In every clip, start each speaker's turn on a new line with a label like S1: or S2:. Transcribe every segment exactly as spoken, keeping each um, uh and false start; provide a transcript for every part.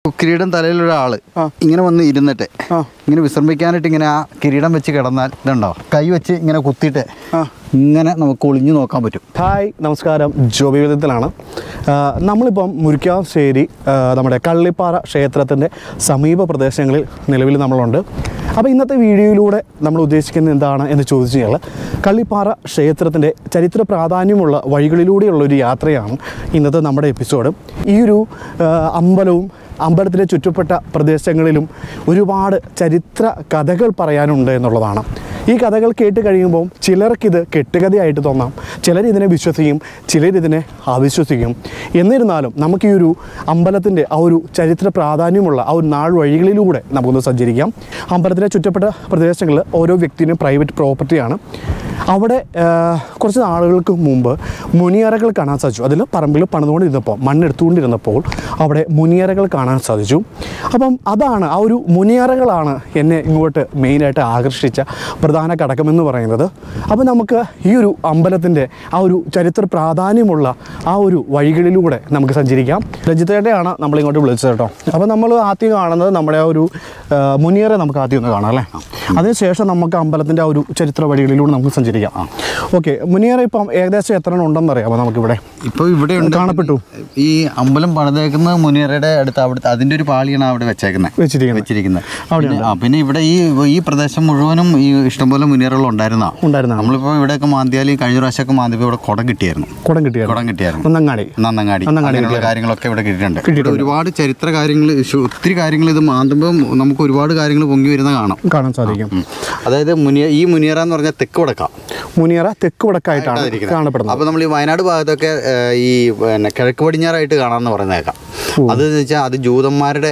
S1: കിരീടം തലയിലൊരാള് ഇങ്ങനെ വന്ന് ഇരുന്നിട്ട് ഇങ്ങനെ വിശ്രമിക്കാനായിട്ട് ഇങ്ങനെ ആ കിരീടം വെച്ച് കിടന്നാൽ ഇതുണ്ടോ കൈ വെച്ച് ഇങ്ങനെ കുത്തിയിട്ട് ഇങ്ങനെ നമുക്ക് ഒളിഞ്ഞു നോക്കാൻ പറ്റും.
S2: ഹായ് നമസ്കാരം, ജോബി വിധത്തിലാണ്. നമ്മളിപ്പം മുരിക്കാശ്ശേരി നമ്മുടെ കള്ളിപ്പാറ ക്ഷേത്രത്തിൻ്റെ സമീപ പ്രദേശങ്ങളിൽ നിലവിൽ നമ്മളുണ്ട്. അപ്പോൾ ഇന്നത്തെ വീഡിയോയിലൂടെ നമ്മൾ ഉദ്ദേശിക്കുന്നത് എന്താണ് എന്ന് ചോദിച്ചു കഴിഞ്ഞാൽ കള്ളിപ്പാറ ക്ഷേത്രത്തിൻ്റെ ചരിത്ര പ്രാധാന്യമുള്ള വഴികളിലൂടെയുള്ളൊരു യാത്രയാണ് ഇന്നത്തെ നമ്മുടെ എപ്പിസോഡ്. ഈ ഒരു അമ്പലവും അമ്പലത്തിലെ ചുറ്റപ്പെട്ട പ്രദേശങ്ങളിലും ഒരുപാട് ചരിത്ര കഥകൾ പറയാനുണ്ട് എന്നുള്ളതാണ്. ഈ കഥകൾ കേട്ട് കഴിയുമ്പോൾ ചിലർക്കിത് കെട്ടുകഥയായിട്ട് തോന്നാം, ചിലരിതിനെ വിശ്വസിക്കും, ചിലരിതിനെ അവിശ്വസിക്കും. എന്നിരുന്നാലും നമുക്ക് ഈ ഒരു അമ്പലത്തിൻ്റെ ആ ഒരു ചരിത്ര പ്രാധാന്യമുള്ള ആ ഒരു നാൾ വഴികളിലൂടെ നമുക്കൊന്ന് സഞ്ചരിക്കാം. അമ്പലത്തിലെ ചുറ്റപ്പെട്ട പ്രദേശങ്ങളിൽ ഓരോ വ്യക്തിയും പ്രൈവറ്റ് പ്രോപ്പർട്ടിയാണ്. അവിടെ കുറച്ച് നാളുകൾക്ക് മുമ്പ് മുനിയറകൾ കാണാൻ സാധിച്ചു. അതിൽ പറമ്പിൽ പണിതുകൊണ്ടിരുന്നപ്പോൾ മണ്ണെടുത്തുകൊണ്ടിരുന്നപ്പോൾ അവിടെ മുനിയറകൾ കാണാൻ സാധിച്ചു. അപ്പം അതാണ് ആ ഒരു മുനിയറകളാണ് എന്നെ ഇങ്ങോട്ട് മെയിനായിട്ട് ആകർഷിച്ച പ്രധാന ഘടകമെന്ന് പറയുന്നത്. അപ്പോൾ നമുക്ക് ഈ ഒരു അമ്പലത്തിൻ്റെ ആ ഒരു ചരിത്ര പ്രാധാന്യമുള്ള ആ ഒരു വഴികളിലൂടെ നമുക്ക് സഞ്ചരിക്കാം. രജിത്തേട്ടയാണ് നമ്മളിങ്ങോട്ട് വിളിച്ചത് കേട്ടോ. അപ്പോൾ നമ്മൾ ആദ്യം കാണുന്നത് നമ്മുടെ ആ ഒരു മുനിയറ നമുക്ക് ആദ്യം ഒന്ന് കാണാം അല്ലേ. അതിനുശേഷം നമുക്ക് അമ്പലത്തിൻ്റെ ആ ഒരു ചരിത്ര വഴികളിലൂടെ നമുക്ക് സഞ്ചരിക്കാം. ഓക്കെ, മുനിയറ ഇപ്പം ഏകദേശം എത്ര എണ്ണം ഉണ്ടെന്ന് അറിയാമോ നമുക്കിവിടെ? ഇപ്പോൾ ഇവിടെ കാണപ്പെട്ടു.
S1: ഈ അമ്പലം പണിതേക്കുന്ന മുനിയറയുടെ അടുത്ത് അവിടുത്തെ അതിൻ്റെ ഒരു പാളിയാണ് അവിടെ വെച്ചേക്കുന്നത് വെച്ചിരിക്കുന്നത് വെച്ചിരിക്കുന്നത് ആ പിന്നെ ഇവിടെ ഈ ഈ പ്രദേശം മുഴുവനും ഈ ഇഷ്ടംപോലെ മുനിയറകൾ ഉണ്ടായിരുന്ന ഉണ്ടായിരുന്നു. നമ്മളിപ്പോൾ ഇവിടെയൊക്കെ മാന്തിയാൽ കഴിഞ്ഞ പ്രാവശ്യമൊക്കെ മാന്തിയപ്പോൾ ഇവിടെ കുടം കിട്ടിയായിരുന്നു കുടം കിട്ടിയായിരുന്നു കുടം കിട്ടിയായിരുന്നു നന്നങ്ങാടി നന്നങ്ങാടി അങ്ങനെയുള്ള കാര്യങ്ങളൊക്കെ ഇവിടെ കിട്ടിയിട്ടുണ്ട്. ഒരുപാട് ചരിത്ര കാര്യങ്ങൾ, ഒത്തിരി കാര്യങ്ങൾ ഇത് മാന്തുമ്പോൾ നമുക്ക് ഒരുപാട് കാര്യങ്ങൾ പൊങ്ങി വരുന്ന കാണാം കാണാൻ സാധിക്കും. അതായത് മുനിയ ഈ മുനിയറ എന്ന് പറഞ്ഞാൽ തെക്ക് വടക്കാം
S2: മുനിയറ തെക്ക് വടക്കായിട്ടാണ് കാണപ്പെടുന്നത്.
S1: അപ്പോൾ നമ്മൾ ഈ വയനാട് ഭാഗത്തൊക്കെ ഈ പിന്നെ കിഴക്ക് പടിഞ്ഞാറായിട്ട് കാണാമെന്ന് പറയുന്നേക്കാം. അത് വെച്ചാൽ അത് ജൂതന്മാരുടെ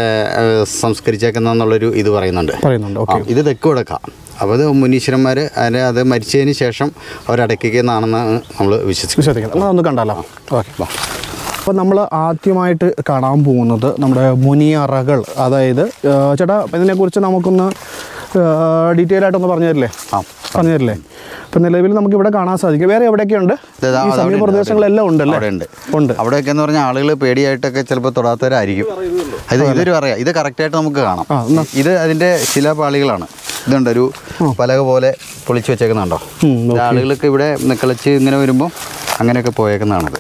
S1: സംസ്കരിച്ചേക്കുന്നുള്ളൊരു ഇത് പറയുന്നുണ്ട് പറയുന്നുണ്ട് ഇത് തെക്ക് വടക്കാം. അപ്പോൾ അത് മുനീശ്വരന്മാർ അതിന് അത് മരിച്ചതിന് ശേഷം അവരടക്കുകയെന്നാണെന്ന് നമ്മൾ വിശ്വസിക്കുന്നത്.
S2: നമ്മളൊന്ന് കണ്ടാലോ? ഓക്കെ. അപ്പോൾ നമ്മൾ ആദ്യമായിട്ട് കാണാൻ പോകുന്നത് നമ്മുടെ മുനിയറകൾ. അതായത് ചേട്ടാ ഇതിനെക്കുറിച്ച് നമുക്കൊന്ന് ഡീറ്റെയിൽ ആയിട്ടൊന്ന് പറഞ്ഞു തരില്ലേ? ആ പറഞ്ഞു തരില്ലേ? ഇപ്പം നിലവിൽ നമുക്ക് ഇവിടെ കാണാൻ സാധിക്കും. വേറെ എവിടെയൊക്കെയുണ്ട്? സമീപ പ്രദേശങ്ങളെല്ലാം ഉണ്ടല്ലേ? ഉണ്ട് ഉണ്ട്
S1: അവിടെയൊക്കെ എന്ന് പറഞ്ഞാൽ ആളുകൾ പേടിയായിട്ടൊക്കെ ചിലപ്പോൾ തൊടാത്തവരായിരിക്കും. ഇത് ഇതൊരു പറയാം, ഇത് കറക്റ്റായിട്ട് നമുക്ക് കാണാം. ഇത് അതിൻ്റെ ശിലാപാളികളാണ്. ഇതുണ്ട് ഒരു പലക പോലെ പൊളിച്ച് വെച്ചേക്കുന്നുണ്ടോ? ആളുകൾക്ക് ഇവിടെ കളിച്ച് ഇങ്ങനെ വരുമ്പോൾ അങ്ങനെയൊക്കെ പോയേക്കുന്നതാണത്.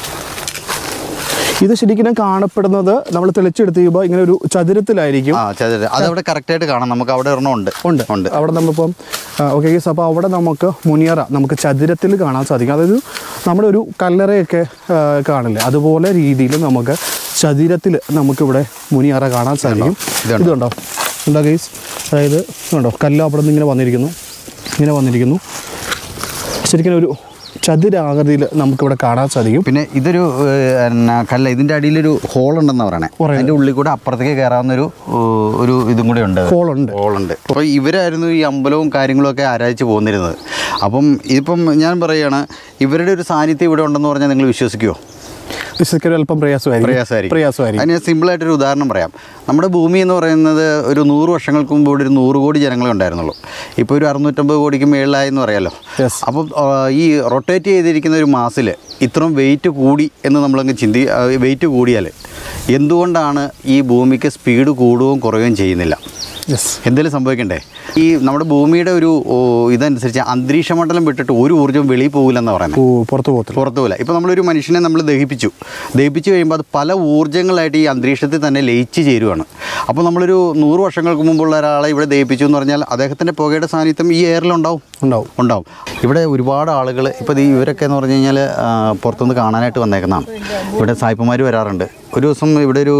S2: ഇത് ശരിക്കും കാണപ്പെടുന്നത് നമ്മൾ തെളിച്ചെടുത്ത് കഴിയുമ്പോൾ ഇങ്ങനെ ഒരു ചതുരത്തിലായിരിക്കും.
S1: ആ ചതുരം അതവിടെ കറക്റ്റായിട്ട് കാണാം. നമുക്ക് അവിടെ ഒരെണ്ണം ഉണ്ട്
S2: ഉണ്ട് ഉണ്ട് അവിടെ നമ്മളിപ്പം ഓക്കെ. അപ്പോൾ അവിടെ നമുക്ക് മുനിയറ നമുക്ക് ചതുരത്തിൽ കാണാൻ സാധിക്കും. അതായത് നമ്മുടെ ഒരു കല്ലറയൊക്കെ കാണില്ലേ, അതുപോലെ രീതിയിൽ നമുക്ക് ചതുരത്തിൽ നമുക്കിവിടെ മുനിയറ കാണാൻ സാധിക്കും. ഇതുണ്ടോ ഉണ്ടോ ഗൈസ്? അതായത് ഇതുണ്ടോ കല്ല് അവിടെ നിന്ന് ഇങ്ങനെ വന്നിരിക്കുന്നു ഇങ്ങനെ വന്നിരിക്കുന്നു ശരിക്കും ഒരു ചതുരാകൃതിയിൽ നമുക്കിവിടെ കാണാൻ സാധിക്കും.
S1: പിന്നെ ഇതൊരു കല്ല, ഇതിൻ്റെ അടിയിലൊരു ഹോളുണ്ടെന്ന് പറയണേ. അതിൻ്റെ ഉള്ളിൽ കൂടെ അപ്പുറത്തേക്ക് കയറാവുന്നൊരു ഒരു ഇതും കൂടെ ഉണ്ട്. ഹോളുണ്ട് ഹോളുണ്ട് അപ്പോൾ ഇവരായിരുന്നു ഈ അമ്പലവും കാര്യങ്ങളും ഒക്കെ ആരാധിച്ച് പോന്നിരുന്നത്. അപ്പം ഇതിപ്പം ഞാൻ പറയുകയാണ്, ഇവരുടെ ഒരു സാന്നിധ്യം ഇവിടെ ഉണ്ടെന്ന് പറഞ്ഞാൽ നിങ്ങൾ വിശ്വസിക്കുമോ?
S2: വിശ്വസിക്കാൻ അല്പം പ്രയാസമായിരിക്കും പ്രയാസമായിരിക്കും
S1: അതിന് സിമ്പിളായിട്ടൊരു ഉദാഹരണം പറയാം. നമ്മുടെ ഭൂമി എന്ന് പറയുന്നത് ഒരു നൂറ് വർഷങ്ങൾക്ക് മുമ്പ് ഇവിടെ ഒരു നൂറ് കോടി ജനങ്ങളെ ഉണ്ടായിരുന്നുള്ളൂ. ഇപ്പോൾ ഒരു അറുന്നൂറ്റമ്പത് കോടിക്ക് മേളിലായി എന്ന് പറയാമല്ലോ. അപ്പം ഈ റൊട്ടേറ്റ് ചെയ്തിരിക്കുന്ന ഒരു മാസിൽ ഇത്രയും വെയിറ്റ് കൂടി എന്ന് നമ്മളങ്ങ് ചിന്തി വെയിറ്റ് കൂടിയാൽ എന്തുകൊണ്ടാണ് ഈ ഭൂമിക്ക് സ്പീഡ് കൂടുകയും കുറയുകയും ചെയ്യുന്നില്ല? എന്തെങ്കിലും സംഭവിക്കണ്ടേ? ഈ നമ്മുടെ ഭൂമിയുടെ ഒരു ഇതനുസരിച്ച് അന്തരീക്ഷ മണ്ഡലം വിട്ടിട്ട് ഒരു ഊർജ്ജവും വെളിയിൽ പോകില്ലെന്ന് പറയുന്നത്.
S2: പുറത്തു പോകത്തില്ല
S1: പുറത്തു പോകില്ല. ഇപ്പോൾ നമ്മളൊരു മനുഷ്യനെ നമ്മൾ ദഹിപ്പിച്ചു ദഹിപ്പിച്ച് കഴിയുമ്പോൾ അത് പല ഊർജ്ജങ്ങളായിട്ട് ഈ അന്തരീക്ഷത്തിൽ തന്നെ ലയിച്ച് ചേരുവാണ്. അപ്പോൾ നമ്മളൊരു നൂറ് വർഷങ്ങൾക്ക് മുമ്പുള്ള ഒരാളെ ഇവിടെ ദഹിപ്പിച്ചു എന്ന് പറഞ്ഞാൽ അദ്ദേഹത്തിൻ്റെ പുകയുടെ സാന്നിധ്യം ഈ എയറിലുണ്ടാവും ഉണ്ടാവും ഉണ്ടാവും ഇവിടെ ഒരുപാട് ആളുകൾ ഇപ്പോൾ ഇവരൊക്കെ എന്ന് പറഞ്ഞു കഴിഞ്ഞാൽ പുറത്തുനിന്ന് കാണാനായിട്ട് വന്നേക്കുന്നതാണ്. ഇവിടെ സായിപ്പന്മാർ വരാറുണ്ട്. ഒരു ദിവസം ഇവിടെ ഒരു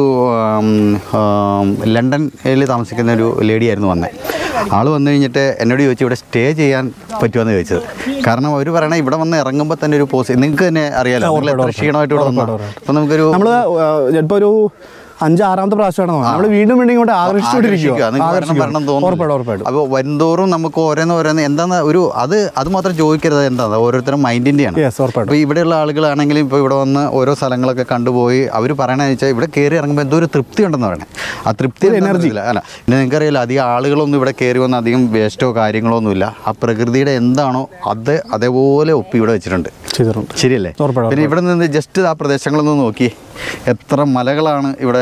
S1: ലണ്ടനിൽ താമസിക്കുന്ന ഒരു ലേഡിയായിരുന്നു വന്നത്. ആൾ വന്നു കഴിഞ്ഞിട്ട് എന്നോട് ചോദിച്ചു ഇവിടെ സ്റ്റേ ചെയ്യാൻ പറ്റുമെന്ന് ചോദിച്ചത്. കാരണം അവർ പറയണേ ഇവിടെ വന്ന് ഇറങ്ങുമ്പോൾ തന്നെ ഒരു പോസ്റ്റ് നിങ്ങൾക്ക് തന്നെ അറിയാലോ ക്ഷീണമായിട്ട് ഇവിടെ വന്നു. അപ്പോൾ നമുക്കൊരു
S2: നമ്മൾ ചിലപ്പോൾ ഒരു അഞ്ചാറാമത്തെ പ്രാവശ്യമാണ് നമ്മൾ വീണ്ടും വീണ്ടും ഇങ്ങോട്ട് ആകർഷിച്ചിരിക്കും.
S1: അപ്പോൾ വരുന്തോറും നമുക്ക് ഓരോന്ന് ഓരോന്ന് എന്താന്ന് ഒരു അത് അത് മാത്രം ചോദിക്കരുത്, എന്താ ഓരോരുത്തരും മൈൻഡിൻ്റെയാണ്. അപ്പോൾ ഇവിടെയുള്ള ആളുകളാണെങ്കിലും ഇപ്പോൾ ഇവിടെ വന്ന് ഓരോ സ്ഥലങ്ങളൊക്കെ കണ്ടുപോയി അവർ പറയണമെന്ന് വെച്ചാൽ ഇവിടെ കയറി ഇറങ്ങുമ്പോൾ എന്തോ ഒരു തൃപ്തി ഉണ്ടെന്ന് പറയണേ. ആ തൃപ്തി എനർജി അല്ല. പിന്നെ നിങ്ങൾക്കറിയില്ല അധികം ആളുകളൊന്നും ഇവിടെ കയറി വന്ന് അധികം വേസ്റ്റോ കാര്യങ്ങളോ ഒന്നുമില്ല. ആ പ്രകൃതിയുടെ എന്താണോ അത് അതേപോലെ ഒപ്പി ഇവിടെ വെച്ചിട്ടുണ്ട്. ശരിയല്ലേ? പിന്നെ ഇവിടെ നിന്ന് ജസ്റ്റ് ആ പ്രദേശങ്ങളൊന്ന് നോക്കി എത്ര മലകളാണ് ഇവിടെ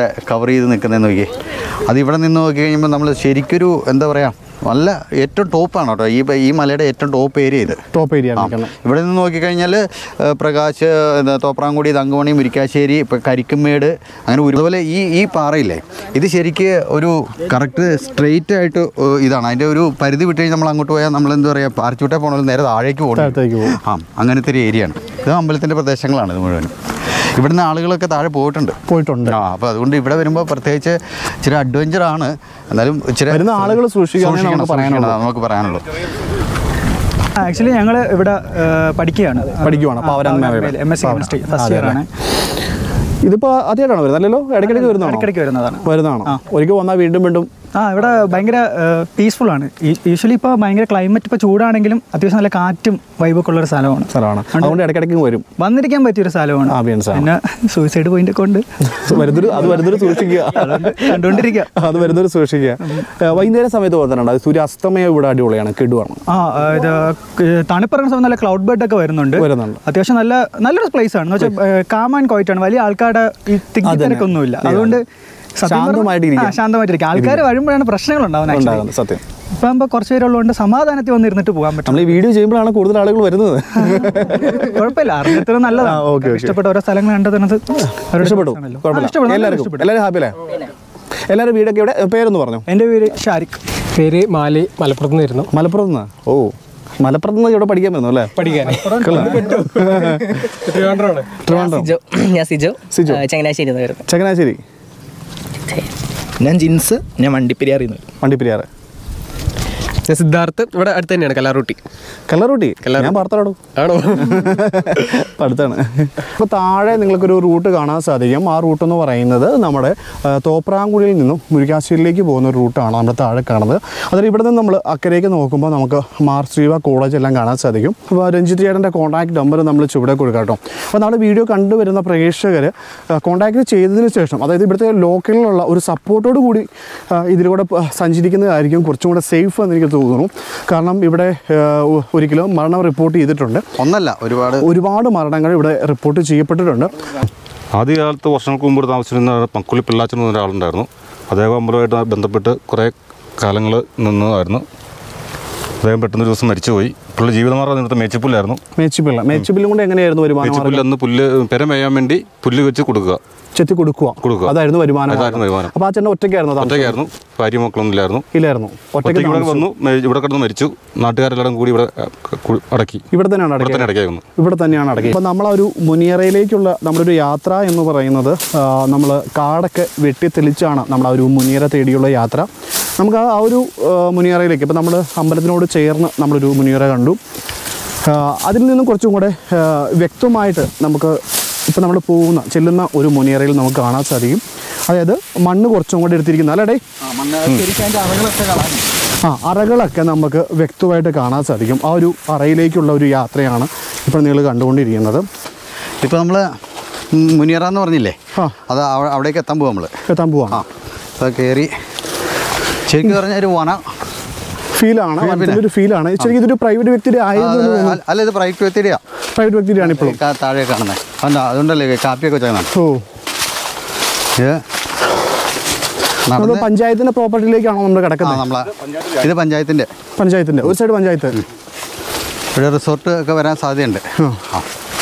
S1: കവർ ചെയ്ത് നിൽക്കുന്നതെന്ന് നോക്കി. അത് ഇവിടെ നിന്ന് നോക്കി കഴിയുമ്പോൾ നമ്മൾ ശരിക്കൊരു എന്താ പറയുക നല്ല ഏറ്റവും ടോപ്പാണ് കേട്ടോ ഈ ഈ മലയുടെ ഏറ്റവും ടോപ്പ് ഏരിയ ഇത്.
S2: ടോപ്പ് ഏരിയ
S1: ഇവിടെ നിന്ന് നോക്കിക്കഴിഞ്ഞാൽ പ്രകാശ്, തോപ്രാംകുടി, തങ്കമണി, മുരിക്കാശ്ശേരി, ഇപ്പം കരിക്കുമേട്, അങ്ങനെ ഒരുപോലെ ഈ ഈ പാറയില്ലേ ഇത് ശരിക്ക് ഒരു കറക്റ്റ് സ്ട്രെയിറ്റ് ആയിട്ട് ഇതാണ്. അതിൻ്റെ ഒരു പരിധി വിട്ട് കഴിഞ്ഞാൽ നമ്മൾ അങ്ങോട്ട് പോയാൽ നമ്മൾ എന്താ പറയുക പാറച്ചൂട്ടെ പോകണമെങ്കിൽ നേരെ താഴേക്ക് പോകണം. ആ അങ്ങനത്തെ ഒരു ഏരിയ ആണ് ഇത്. അമ്പലത്തിൻ്റെ പ്രദേശങ്ങളാണ് ഇത് മുഴുവനും. ഇവിടുന്ന് ആളുകളൊക്കെ താഴെ പോയിട്ടുണ്ട്
S2: പോയിട്ടുണ്ട്
S1: ആ അപ്പോൾ അതുകൊണ്ട് ഇവിടെ വരുമ്പോൾ പ്രത്യേകിച്ച് ഇച്ചിരി അഡ്വഞ്ചറാണ്. എന്നാലും ഇച്ചിരി
S2: ആളുകൾ സൂക്ഷിക്കണം
S1: നമുക്ക് പറയാനുള്ളൂ.
S3: ആക്ച്വലി ഞങ്ങൾ ഇവിടെ പഠിക്കുകയാണ്
S2: പഠിക്കുവാണ്
S3: M S C chemistry first year ആണ്.
S2: ഇതിപ്പോൾ ആദ്യമായിട്ടാണ് വരുന്നത് അല്ലല്ലോ? ഇടയ്ക്കിടയ്ക്ക് വരുന്നതാണ്
S3: ഇടയ്ക്കിടയ്ക്ക് വരുന്നതാണ്
S2: വരുന്നതാണ് ഒരിക്കൽ വന്നാൽ വീണ്ടും വീണ്ടും
S3: ആ ഇവിടെ ഭയങ്കര പീസ്ഫുൾ ആണ്. യൂഷ്വലി ഇപ്പോൾ ഭയങ്കര ക്ലൈമറ്റ് ഇപ്പോൾ ചൂടാണെങ്കിലും അത്യാവശ്യം നല്ല കാറ്റും വൈബൊക്കെ ഉള്ളൊരു സ്ഥലമാണ്
S2: സ്ഥലമാണ് അതുകൊണ്ട് ഇടയ്ക്കിടയ്ക്ക് വരും
S3: വന്നിരിക്കാൻ പറ്റിയൊരു സ്ഥലമാണ്. പിന്നെ സൂയിസൈഡ് പോയിന്റ് ഒക്കെ ഉണ്ട്.
S2: വരുന്നൊരു അത് വരുന്നൊരു സൂക്ഷിക്കുക
S3: കണ്ടുകൊണ്ടിരിക്കുക
S2: അത് വരുന്നൊരു സൂക്ഷിക്കുക. വൈകുന്നേരം സമയത്ത് പോകുന്നുണ്ട് അത് സൂര്യാസ്തമയം ഇവിടെ അടിപൊളിയാണ്, കിടുവാണ്.
S3: ആ ഇത് തണുപ്പറങ്ങുന്ന സമയത്ത് നല്ല ക്ലൗഡ് ബെഡ് ഒക്കെ വരുന്നുണ്ട്
S2: വരുന്നുണ്ട്
S3: അത്യാവശ്യം നല്ല നല്ലൊരു പ്ലേസ് ആണ്. എന്ന് വെച്ചാൽ കാം ആൻഡ് ക്വയറ്റ് ആണ്. വലിയ ആൾക്കാരുടെ ഈ തിരക്കൊന്നുമില്ല. അതുകൊണ്ട് ശാന്തമായിട്ടിരിക്കും. ആൾക്കാർ വരുമ്പോഴാണ് പ്രശ്നങ്ങൾ ഉണ്ടാവുന്നത്.
S2: സത്യം
S3: ഇപ്പം കുറച്ച് പേരുള്ളതുകൊണ്ട് സമാധാനത്തിൽ വന്നിരുന്നിട്ട് പോകാൻ പറ്റും.
S2: നമ്മൾ ഈ വീഡിയോ ചെയ്യുമ്പോഴാണ് കൂടുതൽ ആളുകൾ വരുന്നത്.
S3: കുഴപ്പമില്ല, അറിഞ്ഞിട്ട് നല്ലതാണ്. ഇഷ്ടപ്പെട്ട ഓരോ സ്ഥലങ്ങൾ കണ്ടത്
S2: ഇഷ്ടപ്പെട്ടു. എല്ലാവർക്കും എല്ലാവരും ഹാപ്പി അല്ലേ? എല്ലാവരും വീടൊക്കെ ഇവിടെ പേരൊന്ന് പറഞ്ഞു.
S3: എൻ്റെ പേര് ഷാരിഖ്.
S4: പേര് മാലി, മലപ്പുറത്ത് നിന്നായിരുന്നു.
S2: മലപ്പുറത്ത് നിന്ന്? ഓ മലപ്പുറത്ത് നിന്ന് ഇവിടെ പഠിക്കാൻ വരുന്നു അല്ലേ?
S4: പഠിക്കാൻ
S5: ഞാൻ സിജോ ചങ്ങനാശ്ശേരി
S2: ചങ്ങനാശ്ശേരി.
S5: ഞാൻ ജിൻസ്, ഞാൻ വണ്ടിപ്പെരിയാറിൽ നിന്ന്.
S2: വണ്ടിപ്പെരിയാറ്.
S4: ഞാൻ സിദ്ധാർത്ഥ്, ഇവിടെ അടുത്ത് തന്നെയാണ് കല്ലാറൂട്ടി.
S2: കല്ലാറൂട്ടി ഞാൻ പാർത്തലാടോ
S4: ആണോ?
S2: അടുത്താണ്. അപ്പോൾ താഴെ നിങ്ങൾക്കൊരു റൂട്ട് കാണാൻ സാധിക്കും. ആ റൂട്ട് എന്ന് പറയുന്നത് നമ്മുടെ തോപ്രാംകുടിയിൽ നിന്നും മുരിക്കാശ്ശേരിയിലേക്ക് പോകുന്ന ഒരു റൂട്ടാണ് നമ്മുടെ താഴെ കാണുന്നത്. അതിൽ ഇവിടെ നിന്ന് നമ്മൾ അക്കരയ്ക്ക് നോക്കുമ്പോൾ നമുക്ക് മാർ ശ്രീവ കോളേജ് എല്ലാം കാണാൻ സാധിക്കും. അപ്പോൾ രഞ്ജിത്ത് ചേട്ടൻ്റെ കോൺടാക്ട് നമ്പർ നമ്മൾ ചുവടെ കൊടുക്കാം കേട്ടോ. അപ്പോൾ നമ്മുടെ വീഡിയോ കണ്ടുവരുന്ന പ്രേക്ഷകർ കോൺടാക്ട് ചെയ്തതിന് ശേഷം, അതായത് ഇവിടുത്തെ ലോക്കലിലുള്ള ഒരു സപ്പോർട്ടോട് കൂടി ഇതിലൂടെ സഞ്ചരിക്കുന്നതായിരിക്കും കുറച്ചും കൂടെ സേഫ് എന്ന് എനിക്ക് തോന്നുന്നു. കാരണം ഇവിടെ ഒരിക്കലും മരണം റിപ്പോർട്ട് ചെയ്തിട്ടുണ്ട്.
S1: ഒന്നല്ല ഒരുപാട്
S2: ഒരുപാട് മരണങ്ങൾ ഇവിടെ റിപ്പോർട്ട് ചെയ്യപ്പെട്ടിട്ടുണ്ട്.
S6: ആദ്യകാലത്ത് വർഷങ്ങൾക്ക് മുമ്പ് താമസിച്ചിരുന്ന പക്കുളി പിള്ളാച്ചൻ എന്ന ഒരാളുണ്ടായിരുന്നു. അദ്ദേഹം അമ്പലമായിട്ട് ബന്ധപ്പെട്ട് കുറേ കാലങ്ങൾ നിന്നതായിരുന്നു. അദ്ദേഹം പെട്ടെന്നൊരു ദിവസം മരിച്ചുപോയി. പുള്ളി ജീവിതമാർഗ്ഗം നിന്നിട്ട് മേച്ചിപ്പുല്ലായിരുന്നു.
S2: മേച്ചിപ്പിള്ള മേച്ചിപ്പില്ലും കൊണ്ട് എങ്ങനെയായിരുന്നു വരുമാനം?
S6: മേച്ചിപ്പുല്ല് അന്ന് പുല്ല് പെര മേയാൻ വേണ്ടി പുല്ല് വെച്ച് കൊടുക്കുക,
S2: ചെത്തി കൊടുക്കുക കൊടുക്കുക അതായിരുന്നു വരുമാനം.
S6: വരുമാനം.
S2: അപ്പോൾ ആ ചേട്ടൻ ഒറ്റയ്ക്കായിരുന്നു?
S6: ഒറ്റയ്ക്കായിരുന്നു, ഭാര്യ മക്കളൊന്നും ഇല്ലായിരുന്നു.
S2: ഇല്ലായിരുന്നു. ഒറ്റയ്ക്ക്
S6: ഇവിടെ വന്നു, ഇവിടെ കിടന്ന് മരിച്ചു. നാട്ടുകാരെല്ലാം കൂടി ഇവിടെ അടക്കി.
S2: ഇവിടെ തന്നെയാണ് അടക്കി ഇവിടെ തന്നെയാണ് അടക്കി. അപ്പോൾ നമ്മളാ ഒരു മുനിയറയിലേക്കുള്ള നമ്മുടെ ഒരു യാത്ര എന്ന് പറയുന്നത് നമ്മൾ കാടൊക്കെ വെട്ടി തെളിച്ചാണ് നമ്മൾ ആ ഒരു മുനിയറ തേടിയുള്ള യാത്ര. നമുക്ക് ആ ഒരു മുനിയറയിലേക്ക് ഇപ്പോൾ നമ്മൾ അമ്പലത്തിനോട് ചേർന്ന് നമ്മളൊരു മുനിയറ കണ്ടു. അതിൽ നിന്നും കുറച്ചും കൂടെ വ്യക്തമായിട്ട് നമുക്ക് ഇപ്പോൾ നമ്മൾ പോകുന്ന ചെല്ലുന്ന ഒരു മുനിയറയിൽ നമുക്ക് കാണാൻ സാധിക്കും. അതായത് മണ്ണ് കുറച്ചും കൂടെ എടുത്തിരിക്കുന്ന അല്ലേ? ആ അറകളൊക്കെ നമുക്ക് വ്യക്തമായിട്ട് കാണാൻ സാധിക്കും. ആ ഒരു അറയിലേക്കുള്ള ഒരു യാത്രയാണ് ഇപ്പോൾ നിങ്ങൾ കണ്ടുകൊണ്ടിരിക്കുന്നത്.
S1: ഇപ്പോൾ നമ്മൾ മുനിയറ എന്ന് പറഞ്ഞില്ലേ, അത് അവിടേക്ക് എത്താൻ പോവാം. നമ്മൾ
S2: എത്താൻ പോവാം.
S1: ആ അപ്പോൾ കയറി ശരിക്കും പറഞ്ഞാൽ ഒരു വന
S2: ഫീലാണ്, ഒരു ഫീലാണ്. ശരിക്കും ഇതൊരു പ്രൈവറ്റ് വ്യക്തിയുടെ ആയിരുന്നു.
S1: അല്ല, ഇത് പ്രൈവറ്റ് വ്യക്തിയുടെയാ
S2: പ്രൈവറ്റ് വ്യക്തിയുടെയാണ് ഇപ്പോഴും
S1: താഴെ കാണുന്നത്. അല്ല അതുകൊണ്ടല്ലേ കാപ്പിയൊക്കെ വെച്ചാൽ.
S2: ഓ ഇത് പഞ്ചായത്തിൻ്റെ പ്രോപ്പർട്ടിയിലേക്കാണോ നമ്മൾ കിടക്കുന്നത്?
S1: നമ്മളെ ഇത് പഞ്ചായത്തിൻ്റെ
S2: പഞ്ചായത്തിൻ്റെ ഒരു സൈഡ് പഞ്ചായത്ത്.
S1: ഇവിടെ റിസോർട്ട് ഒക്കെ വരാൻ സാധ്യതയുണ്ട്. ആ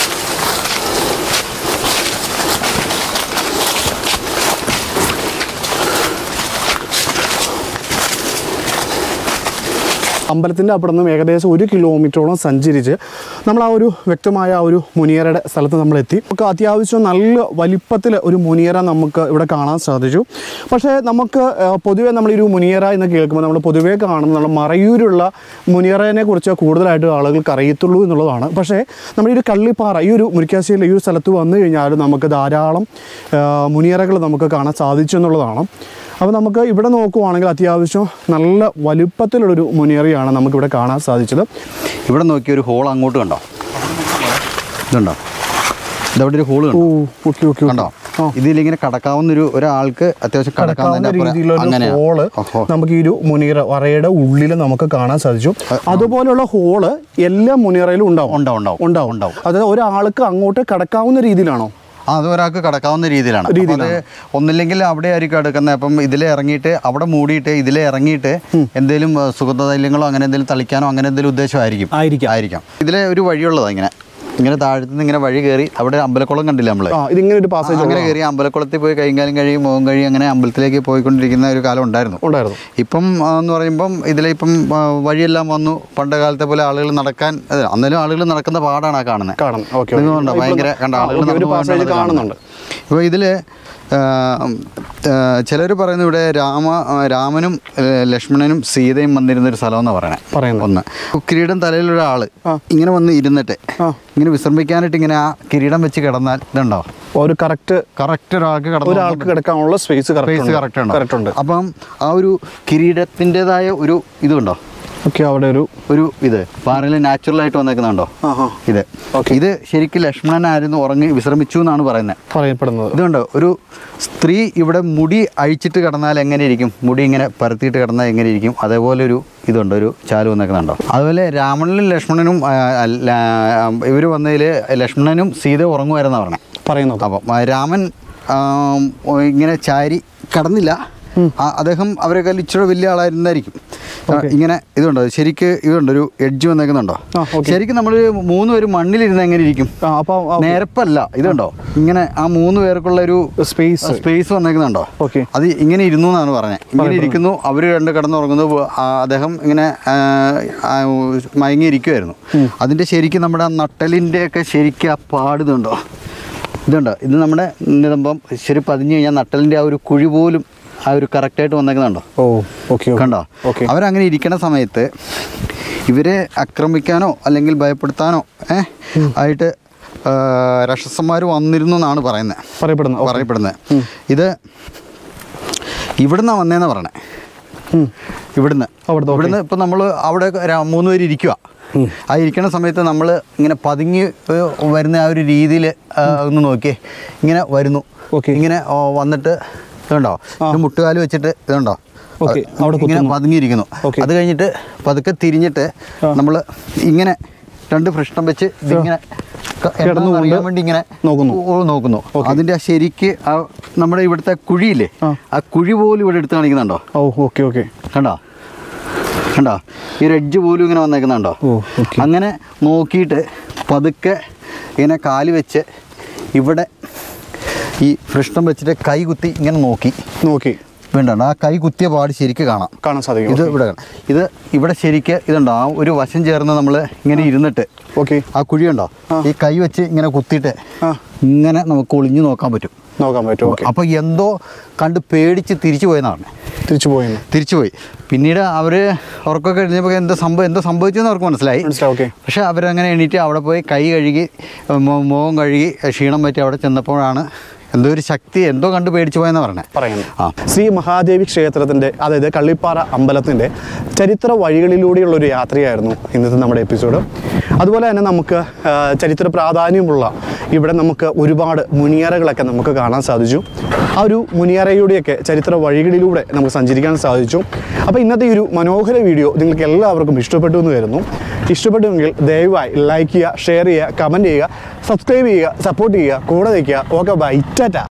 S2: അമ്പലത്തിൻ്റെ അവിടെ നിന്നും ഏകദേശം ഒരു കിലോമീറ്ററോളം സഞ്ചരിച്ച് നമ്മൾ ആ ഒരു വ്യക്തമായ ആ ഒരു മുനിയറയുടെ സ്ഥലത്ത് നമ്മളെത്തി. നമുക്ക് അത്യാവശ്യം നല്ല വലിപ്പത്തിൽ ഒരു മുനിയറ നമുക്ക് ഇവിടെ കാണാൻ സാധിച്ചു. പക്ഷേ നമുക്ക് പൊതുവേ നമ്മളൊരു മുനിയറ എന്ന് കേൾക്കുമ്പോൾ നമ്മൾ പൊതുവേ കാണുന്ന നമ്മൾ മറയൂരുള്ള മുനിയറയെ കുറിച്ച് കൂടുതലായിട്ട് ആളുകൾക്ക് അറിയത്തുള്ളൂ എന്നുള്ളതാണ്. പക്ഷേ നമ്മുടെ ഈ ഒരു കള്ളിപ്പാറ ഈ ഒരു മുരിക്കാശ്ശേരിയിലെ ഈ ഒരു സ്ഥലത്ത് വന്നു കഴിഞ്ഞാൽ നമുക്ക് ധാരാളം മുനിയറകൾ നമുക്ക് കാണാൻ സാധിച്ചു എന്നുള്ളതാണ്. അപ്പോൾ നമുക്ക് ഇവിടെ നോക്കുവാണെങ്കിൽ അത്യാവശ്യം നല്ല വലുപ്പത്തിലുള്ളൊരു മുനിയറയാണ് നമുക്കിവിടെ കാണാൻ സാധിച്ചത്.
S1: ഇവിടെ നോക്കിയ ഒരു ഹോൾ അങ്ങോട്ട് കണ്ടോ? ഇതുണ്ടോ? ഇതവിടെ ഒരു ഹോള് കണ്ടോ? ഇതിലിങ്ങനെ കടക്കാവുന്നൊരു ഒരാൾക്ക് അത്യാവശ്യം കടക്കാവുന്ന
S2: രീതിയിലുള്ള ഹോള് നമുക്ക് ഈ ഒരു മുനിയറ വറയുടെ ഉള്ളിൽ നമുക്ക് കാണാൻ സാധിച്ചു. അതുപോലെയുള്ള ഹോള് എല്ലാ മുനിയറയിലും ഉണ്ടാവും ഉണ്ടാവും ഉണ്ടാവും ഉണ്ടാവും ഉണ്ടാവും അതായത് ഒരാൾക്ക് അങ്ങോട്ട് കടക്കാവുന്ന രീതിയിലാണോ?
S1: അത് ഒരാൾക്ക് കടക്കാവുന്ന രീതിയിലാണ്. അത് ഒന്നില്ലെങ്കിൽ അവിടെ ആയിരിക്കും എടുക്കുന്നത്. അപ്പം ഇതിലെ ഇറങ്ങിയിട്ട് അവിടെ മൂടിയിട്ട് ഇതിലെ ഇറങ്ങിയിട്ട് എന്തെങ്കിലും സുഗന്ധതൈലങ്ങളോ അങ്ങനെ എന്തെങ്കിലും തളിക്കാനോ അങ്ങനെ എന്തെങ്കിലും ഉദ്ദേശമായിരിക്കും
S2: ആയിരിക്കാം
S1: ആയിരിക്കാം ഇതിലെ ഒരു വഴിയുള്ളതാണ്. ഇങ്ങനെ ഇങ്ങനെ താഴത്തുനിന്ന് ഇങ്ങനെ വഴി കയറി അവിടെ അമ്പലക്കുളം കണ്ടില്ല നമ്മൾ,
S2: ഇതിങ്ങനെ ഒരു പാസേജ്
S1: അങ്ങനെ കയറി അമ്പലക്കുളത്തിൽ പോയി കൈകാലും കഴിയും മുഖം കഴിയും അങ്ങനെ അമ്പലത്തിലേക്ക് പോയിക്കൊണ്ടിരിക്കുന്ന ഒരു കാലം ഉണ്ടായിരുന്നു
S2: ഉണ്ടായിരുന്നു
S1: ഇപ്പം എന്ന് പറയുമ്പം ഇതിലെ ഇപ്പം വഴിയെല്ലാം വന്നു. പണ്ട് കാലത്തെ പോലെ ആളുകൾ നടക്കാൻ, അന്നേരം ആളുകൾ നടക്കുന്ന പാടാണ് ആ കാണുന്നത്.
S2: കാണുന്നത്
S1: ഭയങ്കര കണ്ട ആളുകൾ കാണുന്നുണ്ട്. ഇപ്പോൾ ഇതിൽ ചിലർ പറയുന്നു ഇവിടെ രാമ രാമനും ലക്ഷ്മണനും സീതയും വന്നിരുന്നൊരു സ്ഥലം എന്ന് പറയണേ. ഒന്ന് കിരീടം തലയിലൊരാൾ ഇങ്ങനെ വന്ന് ഇരുന്നിട്ട് ഇങ്ങനെ വിശ്രമിക്കാനായിട്ട് ഇങ്ങനെ ആ കിരീടം വെച്ച് കിടന്നാൽ ഇതുണ്ടോ
S2: ഒരു കറക്റ്റ്
S1: കറക്റ്റ് ഒരാൾക്ക്
S2: ഒരാൾക്ക് കിടക്കാനുള്ള സ്പേസ്
S1: സ്പേസ് കറക്റ്റ് ഉണ്ടോ
S2: കറക്റ്റ് ഉണ്ട്.
S1: അപ്പം ആ ഒരു കിരീടത്തിൻ്റെതായ ഒരു ഇതുണ്ടോ
S2: ഓക്കെ അവിടെ ഒരു
S1: ഒരു ഇത് പാറയിൽ നാച്ചുറലായിട്ട് വന്നേക്കുന്നുണ്ടോ ഇത് ഇത് ശരിക്കും ലക്ഷ്മണനായിരുന്നു ഉറങ്ങി വിശ്രമിച്ചു എന്നാണ് പറയുന്നത്
S2: പറയപ്പെടുന്നത്.
S1: ഇതുകൊണ്ട് ഒരു സ്ത്രീ ഇവിടെ മുടി അഴിച്ചിട്ട് കിടന്നാൽ എങ്ങനെ ഇരിക്കും, മുടി ഇങ്ങനെ പരത്തിയിട്ട് കിടന്നാൽ എങ്ങനെ ഇരിക്കും, അതേപോലെ ഒരു ഇതുണ്ട് ഒരു ചാല് വന്നേക്കുന്നുണ്ടോ. അതുപോലെ രാവണനും ലക്ഷ്മണനും ഇവർ വന്നതിൽ ലക്ഷ്മണനും സീത ഉറങ്ങുമായിരുന്നാണ് പറഞ്ഞത് പറയുന്നത്. അപ്പം രാമൻ ഇങ്ങനെ ചാരി കിടന്നില്ല, അദ്ദേഹം അവരെക്കാൾ ഇച്ചിരി വലിയ ആളായിരുന്നായിരിക്കും. ഇങ്ങനെ ഇതുണ്ടോ ശരിക്ക് ഇതുണ്ട് ഒരു എഡ്ജ് വന്നേക്കുന്നുണ്ടോ. ശരിക്കും നമ്മൾ മൂന്ന് പേര് മണ്ണിലിരുന്ന് എങ്ങനെ ഇരിക്കും, നേരപ്പല്ല ഇതുണ്ടോ ഇങ്ങനെ ആ മൂന്ന് പേർക്കുള്ള ഒരു സ്പേസ് സ്പേസ് വന്നേക്കുന്നുണ്ടോ. അത് ഇങ്ങനെ ഇരുന്നു എന്നാണ് പറഞ്ഞത്. ഇങ്ങനെ ഇരിക്കുന്നു, അവർ രണ്ട് കിടന്നുറങ്ങുന്നു, അദ്ദേഹം ഇങ്ങനെ മയങ്ങിയിരിക്കുമായിരുന്നു. അതിൻ്റെ ശരിക്കും നമ്മുടെ ആ നട്ടലിൻ്റെയൊക്കെ ശരിക്കും ആ പാടുന്നുണ്ടോ ഇതുണ്ടോ. ഇത് നമ്മുടെ നിതമ്പം ശരി പതിഞ്ഞു കഴിഞ്ഞാൽ നട്ടലിൻ്റെ ആ ഒരു കുഴി പോലും ആ ഒരു കറക്റ്റായിട്ട് വന്നേക്കുന്നുണ്ടോ.
S2: ഓ ഓക്കെ
S1: കണ്ടോ. അവരങ്ങനെ ഇരിക്കുന്ന സമയത്ത് ഇവരെ ആക്രമിക്കാനോ അല്ലെങ്കിൽ ഭയപ്പെടുത്താനോ ഏഹ് ആയിട്ട് രാക്ഷസന്മാർ വന്നിരുന്നു എന്നാണ് പറയുന്നത് പറയപ്പെടുന്നത് പറയപ്പെടുന്നത് ഇത് ഇവിടുന്ന് വന്നേന്ന് പറയണേ. ഇവിടുന്ന് ഇവിടുന്ന് ഇപ്പം നമ്മൾ അവിടെ മൂന്ന് പേര് ഇരിക്കുക. ആ ഇരിക്കുന്ന സമയത്ത് നമ്മൾ ഇങ്ങനെ പതുങ്ങി വരുന്ന ആ ഒരു രീതിയിൽ ഒന്ന് നോക്കിയേ ഇങ്ങനെ വരുന്നു. ഇങ്ങനെ വന്നിട്ട് ഇതുണ്ടോ ഇത് മുട്ടുകാല് വെച്ചിട്ട് ഇതുണ്ടോ ഇങ്ങനെ പതുങ്ങിയിരിക്കുന്നു. അത് കഴിഞ്ഞിട്ട് പതുക്കെ തിരിഞ്ഞിട്ട് നമ്മൾ ഇങ്ങനെ രണ്ട് പൃഷ്ഠം വെച്ച് ഇതിങ്ങനെ അറിയാൻ വേണ്ടി ഇങ്ങനെ നോക്കുന്നു നോക്കുന്നു അതിൻ്റെ ആ ശരിക്ക് ആ നമ്മുടെ ഇവിടുത്തെ കുഴിയില്ലേ ആ കുഴി പോലും ഇവിടെ എടുത്ത് കാണിക്കുന്നുണ്ടോ.
S2: ഓക്കെ ഓക്കെ
S1: കണ്ടോ കണ്ടോ ഈ ഒരു എഡ്ജ് പോലും ഇങ്ങനെ വന്നേക്കുന്നുണ്ടോ. അങ്ങനെ നോക്കിയിട്ട് പതുക്കെ ഇങ്ങനെ കാല് വെച്ച് ഇവിടെ ഈ പൃഷ്ഠം വെച്ചിട്ട് കൈ കുത്തി ഇങ്ങനെ നോക്കി നോക്കി വേണ്ട ആ കൈ കുത്തിയ പാട് ശരിക്ക് കാണാം കാണാൻ സാധിക്കും. ഇത് ഇവിടെ ഇത് ഇവിടെ ശരിക്ക് ഇതുണ്ടോ ആ ഒരു വശം ചേർന്ന് നമ്മൾ ഇങ്ങനെ ഇരുന്നിട്ട് ഓക്കെ ആ കുഴിയുണ്ടോ ഈ കൈ വെച്ച് ഇങ്ങനെ കുത്തിയിട്ട് ഇങ്ങനെ നമുക്ക് ഒളിഞ്ഞു നോക്കാൻ പറ്റും നോക്കാൻ പറ്റും. അപ്പോൾ എന്തോ കണ്ട് പേടിച്ച് തിരിച്ചു പോയെന്നാണ് തിരിച്ചു പോയി തിരിച്ചു പോയി പിന്നീട് അവർ അവർക്കൊക്കെ കഴിഞ്ഞപ്പോൾ എന്താ സംഭവം എന്തോ സംഭവിച്ചെന്ന് അവർക്ക് മനസ്സിലായി. പക്ഷേ അവരങ്ങനെ എണീറ്റ് അവിടെ പോയി കൈ കഴുകി മുഖം കഴുകി ക്ഷീണം പറ്റി അവിടെ ചെന്നപ്പോഴാണ് എന്തോ ഒരു ശക്തി എന്തോ കണ്ട് പേടിച്ചു പോയെന്ന് പറഞ്ഞത്
S2: പറയുന്നു. ആ ശ്രീ മഹാദേവി ക്ഷേത്രത്തിൻ്റെ അതായത് കള്ളിപ്പാറ അമ്പലത്തിൻ്റെ ചരിത്ര വഴികളിലൂടെയുള്ളൊരു യാത്രയായിരുന്നു ഇന്നത്തെ നമ്മുടെ എപ്പിസോഡ്. അതുപോലെ തന്നെ നമുക്ക് ചരിത്ര പ്രാധാന്യമുള്ള ഇവിടെ നമുക്ക് ഒരുപാട് മുനിയറകളൊക്കെ നമുക്ക് കാണാൻ സാധിച്ചു. ആ ഒരു മുനിയറയുടെയൊക്കെ ചരിത്ര വഴികളിലൂടെ നമുക്ക് സഞ്ചരിക്കാൻ സാധിച്ചു. അപ്പോൾ ഇന്നത്തെ ഈ ഒരു മനോഹര വീഡിയോ നിങ്ങൾക്ക് എല്ലാവർക്കും ഇഷ്ടപ്പെട്ടു എന്ന് വരുന്നു. ഇഷ്ടപ്പെട്ടുവെങ്കിൽ ദയവായി ലൈക്ക് ചെയ്യുക, ഷെയർ ചെയ്യുക, കമൻറ്റ് ചെയ്യുക, സബ്സ്ക്രൈബ് ചെയ്യുക, സപ്പോർട്ട് ചെയ്യുക, കൂടെ നിൽക്കുക. Okay bye Tata.